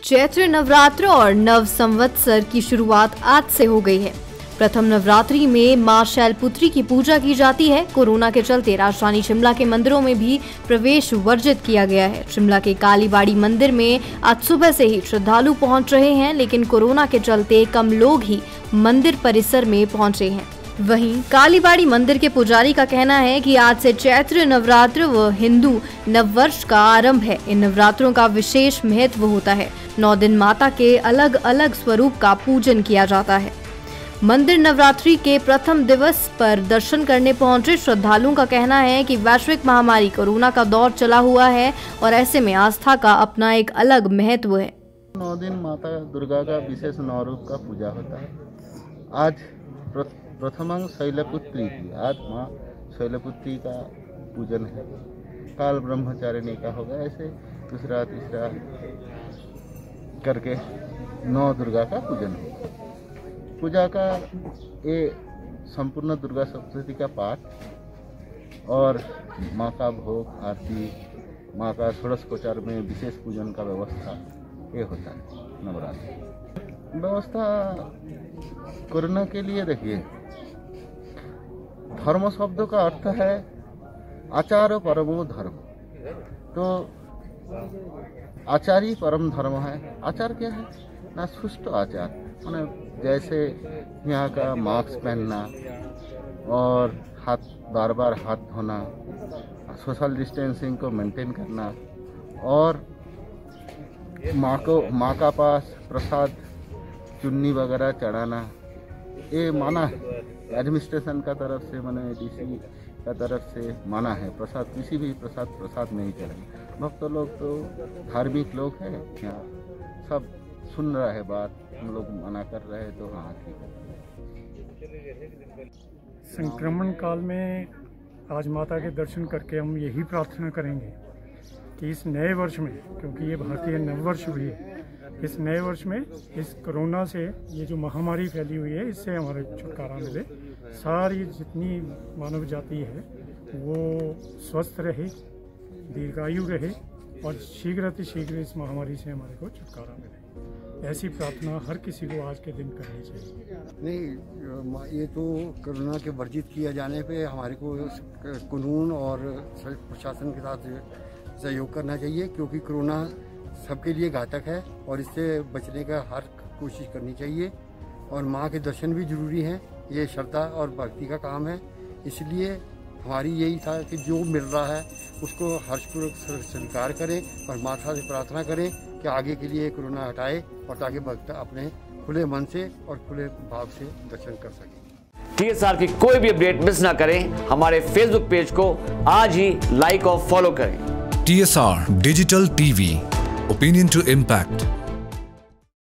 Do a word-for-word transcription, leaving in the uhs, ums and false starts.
चैत्र नवरात्र और नव संवत्सर की शुरुआत आज से हो गई है। प्रथम नवरात्रि में मां शैलपुत्री की पूजा की जाती है। कोरोना के चलते राजधानी शिमला के मंदिरों में भी प्रवेश वर्जित किया गया है। शिमला के कालीबाड़ी मंदिर में आज सुबह से ही श्रद्धालु पहुंच रहे हैं, लेकिन कोरोना के चलते कम लोग ही मंदिर परिसर में पहुंचे हैं। वहीं कालीबाड़ी मंदिर के पुजारी का कहना है कि आज से चैत्र नवरात्र व हिंदू नववर्ष का आरंभ है। इन नवरात्रों का विशेष महत्व होता है। नौ दिन माता के अलग अलग स्वरूप का पूजन किया जाता है। मंदिर नवरात्रि के प्रथम दिवस पर दर्शन करने पहुंचे श्रद्धालुओं का कहना है कि वैश्विक महामारी कोरोना का दौर चला हुआ है और ऐसे में आस्था का अपना एक अलग महत्व है। नौ दिन माता दुर्गा का विशेष नौ रूप का पूजा होता है। आज प्रथमांग शैलपुत्री की आज माँ शैलपुत्री का पूजन है। काल ब्रह्मचारिणी का होगा, ऐसे दूसरा तीसरा करके नौ दुर्गा का पूजन होगा। पूजा का ये संपूर्ण दुर्गा सप्तशती का पाठ और माँ का भोग आरती, माँ का षोडशोपचार में विशेष पूजन का व्यवस्था ये होता है। नवरात्रि व्यवस्था कोरोना के लिए देखिए, धर्म शब्द का अर्थ है आचार परमो धर्म। तो आचार ही परम धर्म है। आचार क्या है ना, सुष्ट आचार, माने जैसे यहाँ का मास्क पहनना और हाथ बार बार हाथ धोना, सोशल डिस्टेंसिंग को मेंटेन करना और माँ को माँ का पास प्रसाद चुन्नी वगैरह चढ़ाना, ये माना है। एडमिनिस्ट्रेशन का तरफ से माने डीसी का तरफ से माना है। प्रसाद किसी भी प्रसाद प्रसाद नहीं चढ़े। भक्त लोग तो धार्मिक लोग हैं, यहाँ सब सुन रहा है बात, हम लोग मना कर रहे हैं तो हाँ ठीक है। संक्रमण काल में आज माता के दर्शन करके हम यही प्रार्थना करेंगे कि इस नए वर्ष में, क्योंकि ये भारतीय नववर्ष भी है, इस नए वर्ष में इस कोरोना से ये जो महामारी फैली हुई है इससे हमारे छुटकारा मिले। सारी जितनी मानव जाति है वो स्वस्थ रहे, दीर्घायु रहे और शीघ्र अतिशीघ्र इस महामारी से हमारे को छुटकारा मिले। ऐसी प्रार्थना हर किसी को आज के दिन करनी चाहिए। नहीं, ये तो कोरोना के वर्जित किए जाने पे हमारे को कानून और प्रशासन के साथ सहयोग करना चाहिए, क्योंकि कोरोना सबके लिए घातक है और इससे बचने का हर कोशिश करनी चाहिए। और माँ के दर्शन भी जरूरी हैं, ये श्रद्धा और भक्ति का काम है। इसलिए हमारी यही था कि जो मिल रहा है उसको हर्षपूर्वक स्वीकार करें और माता से प्रार्थना करें कि आगे के लिए कोरोना हटाए और ताकि भक्त अपने खुले मन से और खुले भाव से दर्शन कर सकें। टीएसआर की कोई भी अपडेट मिस ना करें, हमारे फेसबुक पेज को आज ही लाइक और फॉलो करें। TSR digital TV, opinion to impact।